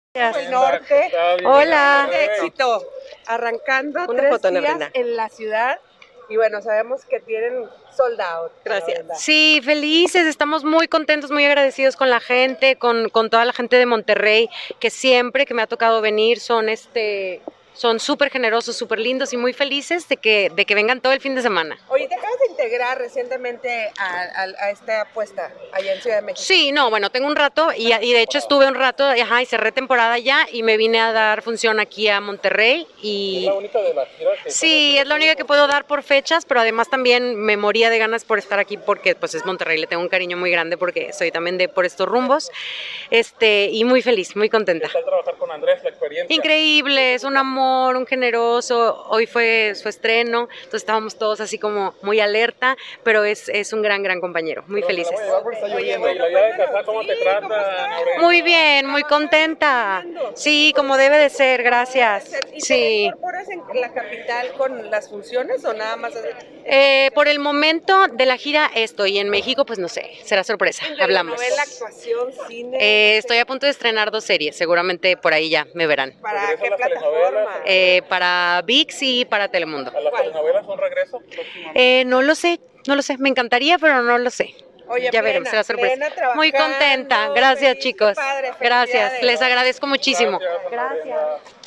El norte. Hola. De éxito. Arrancando Una 3 foto, días Brenda. en la ciudad. Y bueno, sabemos que tienen sold out. Gracias. Sí, felices, estamos muy contentos, muy agradecidos con la gente, con toda la gente de Monterrey, que siempre que me ha tocado venir son súper generosos, súper lindos y muy felices de que vengan todo el fin de semana. Oye, te acabas de integrar recientemente a esta apuesta allá en Ciudad de México. Sí, no, bueno, tengo un rato y de hecho estuve un rato, y cerré temporada ya y me vine a dar función aquí a Monterrey ¿Es la única de las giras que sí, es la única que puedo dar por fechas, pero además también me moría de ganas por estar aquí porque pues es Monterrey, le tengo un cariño muy grande porque soy también por estos rumbos, y muy feliz, muy contenta. ¿Qué tal trabajar con Andrés, la experiencia? Increíble, es un amor, un generoso, hoy fue su estreno, entonces estábamos todos así como muy alerta, pero es un gran compañero, muy felices. Oye, y la vida de casar, ¿cómo te tratan? Muy bien, muy contenta. Sí, como debe de ser, gracias. ¿Y te Sí. incorporas en la capital con las funciones o nada más? Por el momento de la gira estoy en México, pues no sé, será sorpresa, hablamos. Novela, actuación, cine. Estoy a punto de estrenar 2 series, seguramente por ahí ya me verán. ¿Para qué las plataforma? Para ViX y para Telemundo. ¿A las telenovelas un regreso? No lo sé, me encantaría, pero no lo sé. Oye, ya veremos, será sorpresa. plena, Muy contenta, trabajando, gracias feliz, chicos. qué padre, Gracias, felicidades. les agradezco muchísimo. Gracias.